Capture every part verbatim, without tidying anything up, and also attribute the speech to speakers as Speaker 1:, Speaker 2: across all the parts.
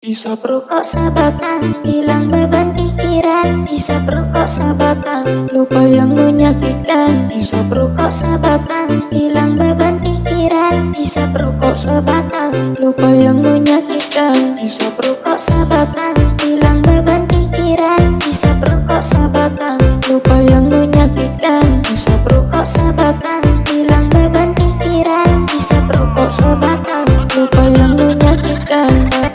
Speaker 1: Isap rokok sahabatan, hilang beban pikiran. Isap rokok sahabatan, lupa yang menyakitkan. Isap rokok sahabatan, hilang beban pikiran. Isap rokok sahabatan, lupa yang menyakitkan. Isap rokok sahabatan, hilang beban pikiran. Isap rokok sahabatan, lupa yang menyakitkan. Isap rokok sahabatan, hilang beban pikiran. Isap rokok sahabatan, lupa yang menyakitkan.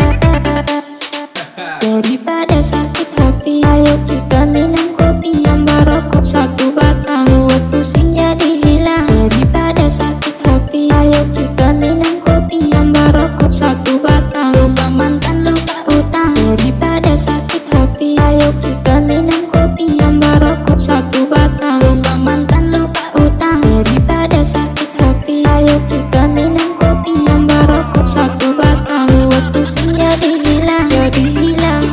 Speaker 1: Daripada sakit hati, ayo kita minum kopi tambah rokok satu batang, buat pusing jadi hilang. Daripada sakit hati, ayo kita minum kopi tambah rokok satu batang, lupa mantan lupa utang. Daripada sakit hati, ayo kita minum kopi tambah rokok satu batang, lupa mantan lupa utang. Daripada sakit hati, ayo kita minum kopi tambah rokok satu batang, buat pusing jadi hilang, jadi hilang.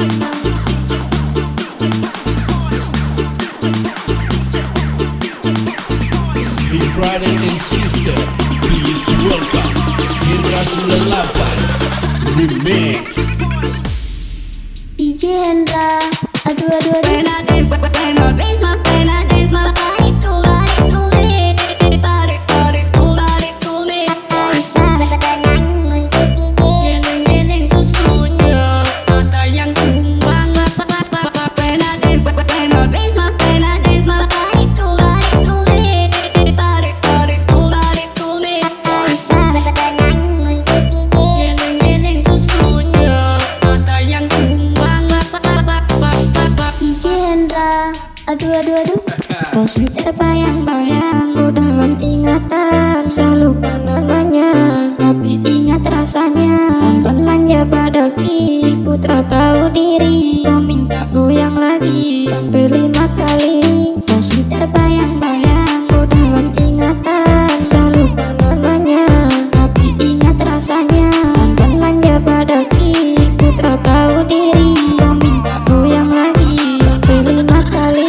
Speaker 2: Big brother and sister, please welcome Hendra sembilan puluh delapan Remix.
Speaker 3: D J Hendra, aduh aduh aduh.
Speaker 4: When I dance, when I dance, my when I dance, my body's cool, body's cool, me. Body's body's cool, body's cool, me. Geleng-geleng susunya, ada yang tumbang. When I dance, when I dance, my when I dance, my body's cool, body's cool, me. Body's body's cool, body's cool, me. Geleng-geleng susunya, ada yang tumbang.
Speaker 3: D J Hendra, aduh aduh aduh.
Speaker 1: Masih
Speaker 3: terbayang-bayang, oh dalam ingatan, selalu namanya, tapi ingat rasanya. Nonton manja badaki, putra tahu diri, kau minta goyang lagi sampai lima kali. Masih terbayang-bayang, oh dalam ingatan, selalu namanya, tapi ingat rasanya. Nonton manja badaki, putra tahu diri, kau minta goyang lagi sampai lima kali.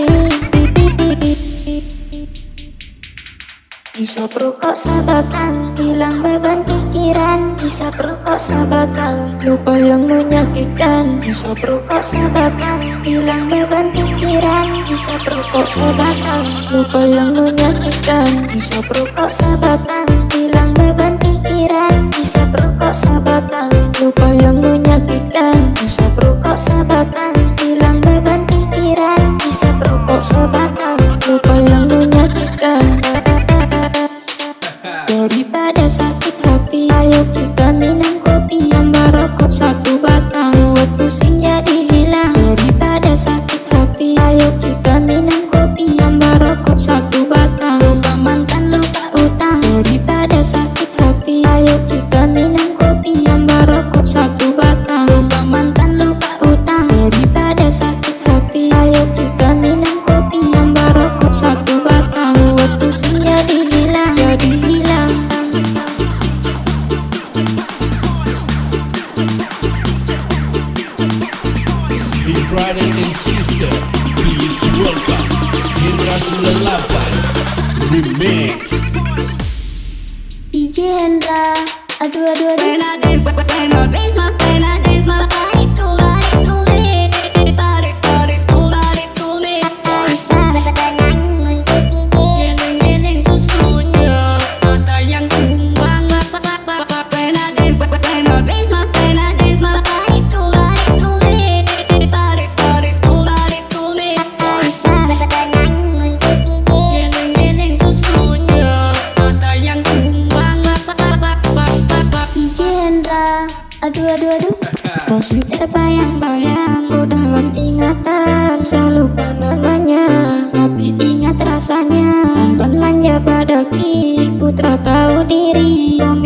Speaker 1: isap
Speaker 3: Rokok sahabatan, hilang beban pikiran. Isap rokok sahabatan, lupa yang menyakitkan.
Speaker 1: isap rokok
Speaker 3: Sahabatan, hilang beban pikiran. Isap rokok sahabatan, lupa yang menyakitkan.
Speaker 1: isap
Speaker 3: Rokok sahabatan, hilang beban pikiran. Isap rokok sahabatan, lupa yang menyakitkan.
Speaker 1: isap
Speaker 3: Rokok sahabatan, hilang beban pikiran. Isap rokok sahabatan, lupa yang menyakitkan. Daripada sakit hati, ayo kita minum kopi tambah rokok satu batang, buat pusing jadi hilang. Daripada sakit hati, ayo kita minum kopi tambah rokok satu batang, lupa mantan lupa utang. Daripada sakit hati, ayo kita minum kopi tambah rokok satu batang, lupa mantan lupa utang. Daripada sakit hati, ayo kita minum kopi tambah rokok satu batang, buat pusing jadi hilang, jadi hilang.
Speaker 2: Big brother and sister, please welcome Hendra sembilan puluh delapan Remix.
Speaker 3: D J Hendra, aduh aduh aduh.
Speaker 4: When I dance, when I dance, my when I dance, my body's cool, body's cool, me. Body's body's cool, body's cool, me. Geleng-geleng susunya, ada yang tumbang. When I dance, when I dance, my when I dance, my body's cool, body's cool, me. Body's body's cool, body's cool, me. Geleng-geleng susunya, ada yang tumbang.
Speaker 3: D J Hendra, aduh aduh aduh.
Speaker 1: masih
Speaker 3: Terbayang-bayang, oh dalam ingatan, selalu namanya, tapi ingat rasanya. Nonton manja badaki, putra tahu diri, kau